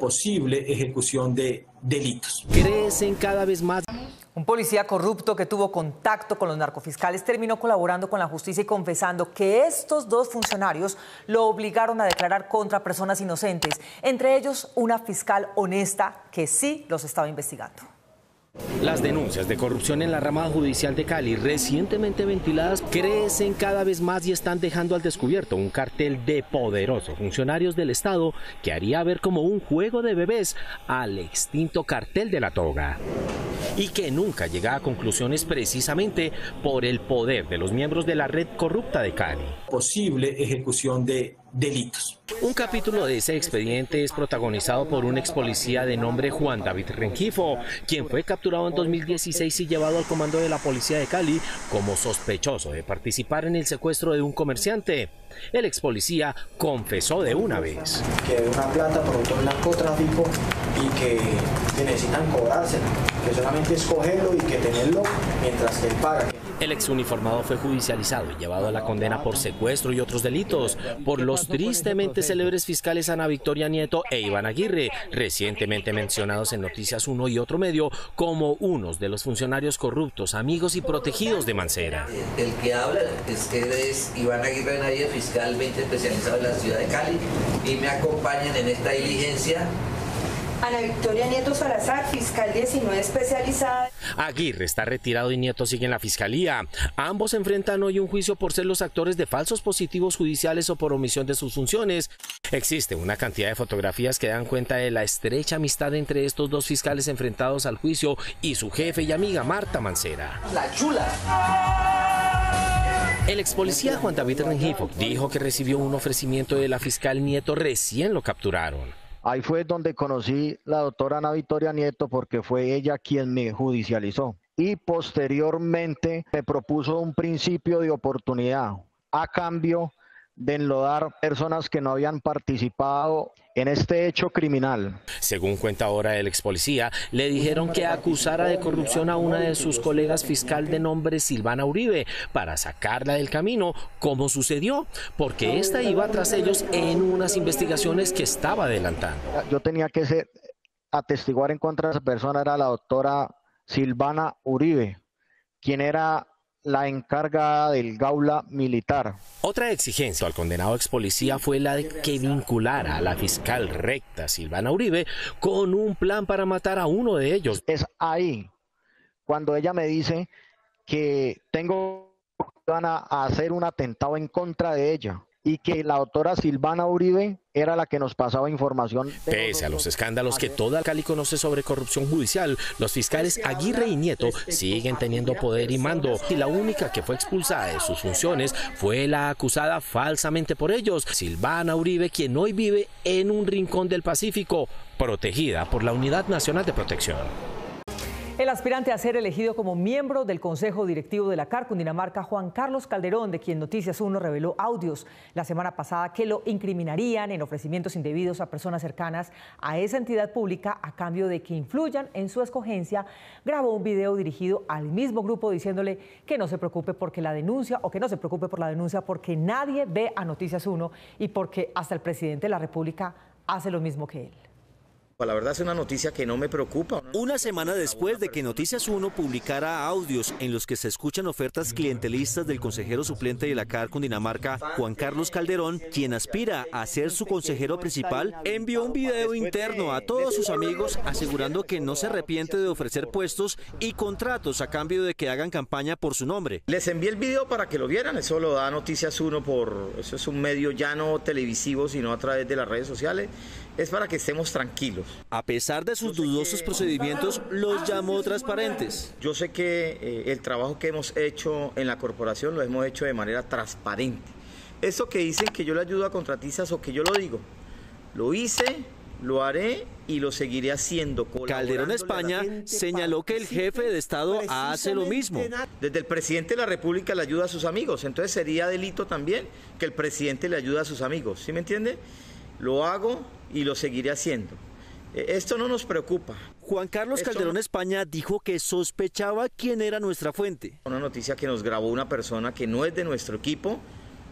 posible ejecución de delitos. Crecen cada vez más. Un policía corrupto que tuvo contacto con los narcofiscales terminó colaborando con la justicia y confesando que estos dos funcionarios lo obligaron a declarar contra personas inocentes, entre ellos una fiscal honesta que sí los estaba investigando. Las denuncias de corrupción en la rama judicial de Cali, recientemente ventiladas, crecen cada vez más y están dejando al descubierto un cartel de poderosos funcionarios del Estado que haría ver como un juego de bebés al extinto cartel de la toga. Y que nunca llega a conclusiones precisamente por el poder de los miembros de la red corrupta de Cali. Posible ejecución de delitos. Un capítulo de ese expediente es protagonizado por un ex policía de nombre Juan David Rengifo, quien fue capturado en 2016 y llevado al comando de la policía de Cali como sospechoso de participar en el secuestro de un comerciante. El ex policía confesó de una vez. Que de una plata producto del narcotráfico y que necesitan cobrársela, que solamente es cogerlo y que tenerlo mientras que él paga. El ex uniformado fue judicializado y llevado a la condena por secuestro y otros delitos por los tristemente célebres fiscales Ana Victoria Nieto e Iván Aguirre, recientemente mencionados en Noticias 1 y otro medio como unos de los funcionarios corruptos, amigos y protegidos de Mancera. El que habla es Iván Aguirre Nadie, fiscal 20 especializado en la ciudad de Cali, y me acompañan en esta diligencia Ana Victoria Nieto Salazar, fiscal 19 especializada. Aguirre está retirado y Nieto sigue en la fiscalía. Ambos enfrentan hoy un juicio por ser los actores de falsos positivos judiciales o por omisión de sus funciones. Existe una cantidad de fotografías que dan cuenta de la estrecha amistad entre estos dos fiscales enfrentados al juicio y su jefe y amiga Marta Mancera. La chula. El ex policía Juan David Rengifo dijo que recibió un ofrecimiento de la fiscal Nieto recién lo capturaron. Ahí fue donde conocí la doctora Ana Victoria Nieto porque fue ella quien me judicializó. Y posteriormente me propuso un principio de oportunidad a cambio de enlodar personas que no habían participado en este hecho criminal. Según cuenta ahora el ex policía, le dijeron que acusara de corrupción a una de sus colegas fiscal de nombre Silvana Uribe para sacarla del camino, como sucedió, porque esta iba tras ellos en unas investigaciones que estaba adelantando. Yo tenía que atestiguar en contra de esa persona, era la doctora Silvana Uribe, quien era la encargada del Gaula Militar. Otra exigencia al condenado ex policía fue la de que vinculara a la fiscal recta Silvana Uribe con un plan para matar a uno de ellos. Es ahí cuando ella me dice que van a hacer un atentado en contra de ella y que la doctora Silvana Uribe era la que nos pasaba información. Pese a los escándalos que toda Cali conoce sobre corrupción judicial, los fiscales Aguirre y Nieto siguen teniendo poder y mando, y la única que fue expulsada de sus funciones fue la acusada falsamente por ellos, Silvana Uribe, quien hoy vive en un rincón del Pacífico, protegida por la Unidad Nacional de Protección. El aspirante a ser elegido como miembro del Consejo Directivo de la CAR Cundinamarca, Juan Carlos Calderón, de quien Noticias 1 reveló audios la semana pasada que lo incriminarían en ofrecimientos indebidos a personas cercanas a esa entidad pública a cambio de que influyan en su escogencia, grabó un video dirigido al mismo grupo diciéndole que no se preocupe porque la denuncia o que no se preocupe por la denuncia porque nadie ve a Noticias 1 y porque hasta el presidente de la República hace lo mismo que él. La verdad es una noticia que no me preocupa. Una semana después de que Noticias 1 publicara audios en los que se escuchan ofertas clientelistas del consejero suplente de la CAR Cundinamarca, Juan Carlos Calderón, quien aspira a ser su consejero principal, envió un video interno a todos sus amigos asegurando que no se arrepiente de ofrecer puestos y contratos a cambio de que hagan campaña por su nombre. Les envié el video para que lo vieran, eso lo da Noticias 1 eso es un medio ya no televisivo, sino a través de las redes sociales. Es para que estemos tranquilos. A pesar de sus dudosos procedimientos, los llamó transparentes. Yo sé que el trabajo que hemos hecho en la corporación lo hemos hecho de manera transparente. Eso que dicen que yo le ayudo a contratistas o que yo lo digo, lo hice, lo haré y lo seguiré haciendo. Calderón España señaló que el jefe de Estado hace lo mismo. Desde el presidente de la República le ayuda a sus amigos, entonces sería delito también que el presidente le ayude a sus amigos, ¿sí me entiende? Lo hago y lo seguiré haciendo. Esto no nos preocupa. Juan Carlos Calderón España dijo que sospechaba quién era nuestra fuente. Una noticia que nos grabó una persona que no es de nuestro equipo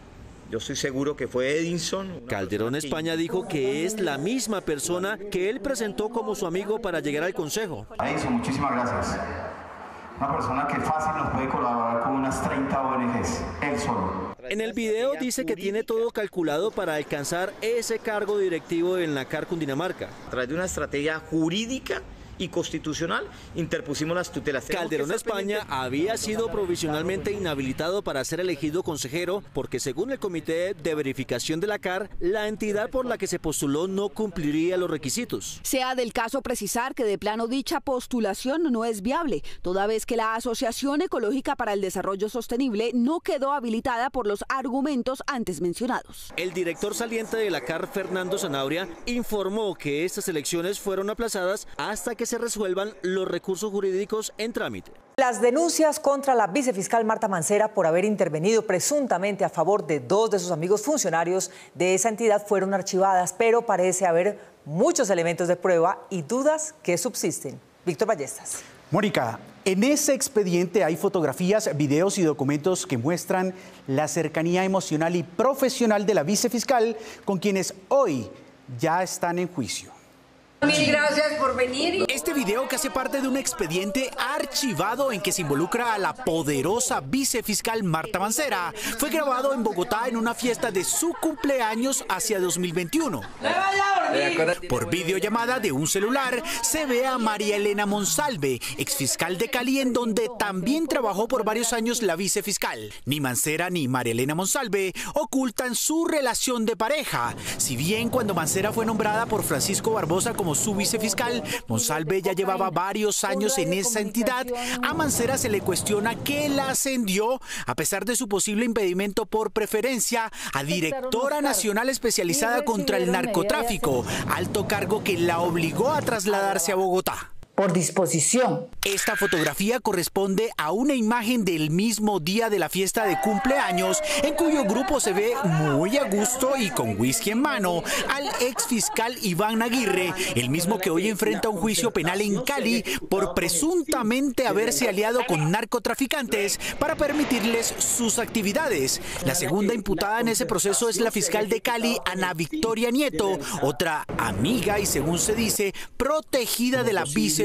Yo estoy seguro que fue Edinson. Calderón España dijo que es la misma persona que él presentó como su amigo para llegar al consejo. Edinson, muchísimas gracias. Una persona que fácil nos puede colaborar con unas 30 ONGs, él solo. En el video dice que tiene todo calculado para alcanzar ese cargo directivo en la CAR Cundinamarca. A través de una estrategia jurídica y constitucional interpusimos las tutelas. Calderón España había sido provisionalmente inhabilitado para ser elegido consejero porque, según el Comité de Verificación de la CAR, la entidad por la que se postuló no cumpliría los requisitos. Sea del caso precisar que de plano dicha postulación no es viable, toda vez que la Asociación Ecológica para el Desarrollo Sostenible no quedó habilitada por los argumentos antes mencionados. El director saliente de la CAR, Fernando Zanabria, informó que estas elecciones fueron aplazadas hasta que se resuelvan los recursos jurídicos en trámite. Las denuncias contra la vicefiscal Marta Mancera por haber intervenido presuntamente a favor de dos de sus amigos funcionarios de esa entidad fueron archivadas, pero parece haber muchos elementos de prueba y dudas que subsisten. Víctor Ballestas. Mónica, en ese expediente hay fotografías, videos y documentos que muestran la cercanía emocional y profesional de la vicefiscal con quienes hoy ya están en juicio. Mil gracias por venir. Este video, que hace parte de un expediente archivado en que se involucra a la poderosa vicefiscal Marta Mancera, fue grabado en Bogotá en una fiesta de su cumpleaños hacia 2021. Por videollamada de un celular se ve a María Elena Monsalve, exfiscal de Cali, en donde también trabajó por varios años la vicefiscal. Ni Mancera ni María Elena Monsalve ocultan su relación de pareja. Si bien cuando Mancera fue nombrada por Francisco Barbosa como su vicefiscal, Monsalve ya llevaba varios años en esa entidad, a Mancera se le cuestiona que la ascendió, a pesar de su posible impedimento por preferencia, a directora nacional especializada contra el narcotráfico, alto cargo que la obligó a trasladarse a Bogotá. Por disposición. Esta fotografía corresponde a una imagen del mismo día de la fiesta de cumpleaños, en cuyo grupo se ve muy a gusto y con whisky en mano al exfiscal Iván Aguirre, el mismo que hoy enfrenta un juicio penal en Cali por presuntamente haberse aliado con narcotraficantes para permitirles sus actividades. La segunda imputada en ese proceso es la fiscal de Cali, Ana Victoria Nieto, otra amiga y, según se dice, protegida de la vicefiscal.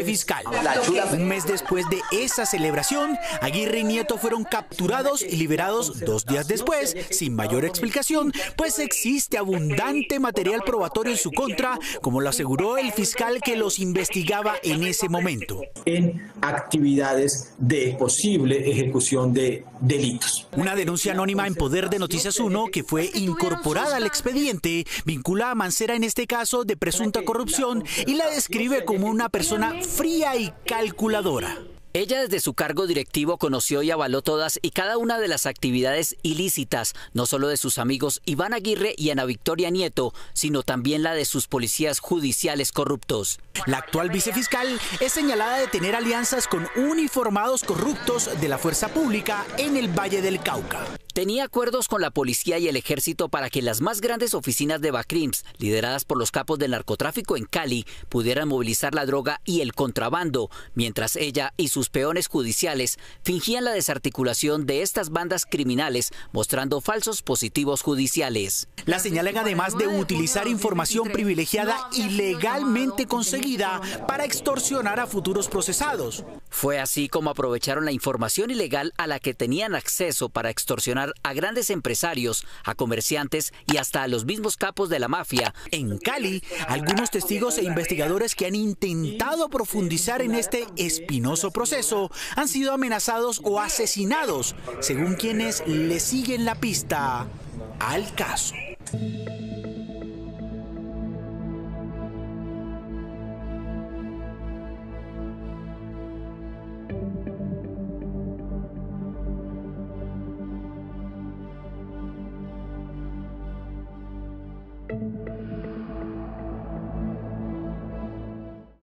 Un mes después de esa celebración, Aguirre y Nieto fueron capturados y liberados 2 días después, sin mayor explicación, pues existe abundante material probatorio en su contra, como lo aseguró el fiscal que los investigaba en ese momento. En actividades de posible ejecución de delitos. Una denuncia anónima en poder de Noticias 1, que fue incorporada al expediente, vincula a Mancera en este caso de presunta corrupción y la describe como una persona fría y calculadora. Ella desde su cargo directivo conoció y avaló todas y cada una de las actividades ilícitas, no solo de sus amigos Iván Aguirre y Ana Victoria Nieto, sino también la de sus policías judiciales corruptos. La actual vicefiscal es señalada de tener alianzas con uniformados corruptos de la fuerza pública en el Valle del Cauca. Tenía acuerdos con la policía y el ejército para que las más grandes oficinas de Bacrims, lideradas por los capos del narcotráfico en Cali, pudieran movilizar la droga y el contrabando, mientras ella y sus peones judiciales fingían la desarticulación de estas bandas criminales, mostrando falsos positivos judiciales. La señalan además de utilizar información privilegiada ilegalmente conseguida para extorsionar a futuros procesados. Fue así como aprovecharon la información ilegal a la que tenían acceso para extorsionar a grandes empresarios, a comerciantes y hasta a los mismos capos de la mafia. En Cali, algunos testigos e investigadores que han intentado profundizar en este espinoso proceso han sido amenazados o asesinados, según quienes le siguen la pista al caso.